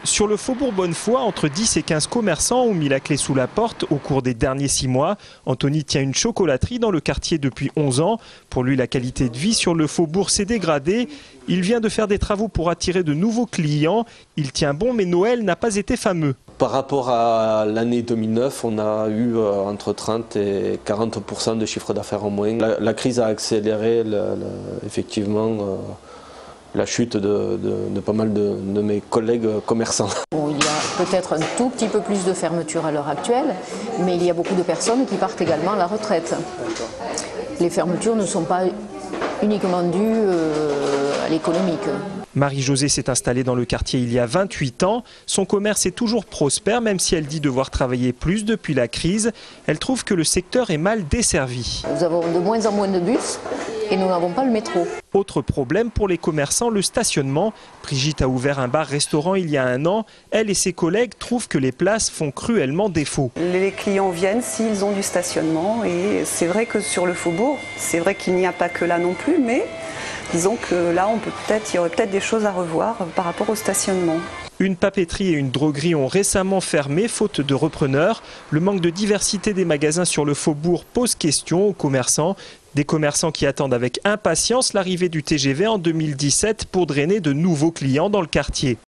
Sur le faubourg Bonnefoy, entre 10 et 15 commerçants ont mis la clé sous la porte au cours des derniers 6 mois. Anthony tient une chocolaterie dans le quartier depuis 11 ans. Pour lui, la qualité de vie sur le faubourg s'est dégradée. Il vient de faire des travaux pour attirer de nouveaux clients. Il tient bon, mais Noël n'a pas été fameux. Par rapport à l'année 2009, on a eu entre 30 et 40% de chiffre d'affaires en moins. La crise a accéléré effectivement la chute de pas mal de mes collègues commerçants. Bon, il y a peut-être un tout petit peu plus de fermetures à l'heure actuelle, mais il y a beaucoup de personnes qui partent également à la retraite. Les fermetures ne sont pas uniquement dues à l'économique. Marie-Josée s'est installée dans le quartier il y a 28 ans. Son commerce est toujours prospère, même si elle dit devoir travailler plus depuis la crise. Elle trouve que le secteur est mal desservi. Nous avons de moins en moins de bus et nous n'avons pas le métro. Autre problème pour les commerçants, le stationnement. Brigitte a ouvert un bar-restaurant il y a 1 an. Elle et ses collègues trouvent que les places font cruellement défaut. Les clients viennent s'ils ont du stationnement et c'est vrai que sur le faubourg, c'est vrai qu'il n'y a pas que là non plus, mais disons que là, il y aurait peut-être des choses à revoir par rapport au stationnement. Une papeterie et une droguerie ont récemment fermé, faute de repreneurs. Le manque de diversité des magasins sur le faubourg pose question aux commerçants. Des commerçants qui attendent avec impatience l'arrivée du TGV en 2017 pour drainer de nouveaux clients dans le quartier.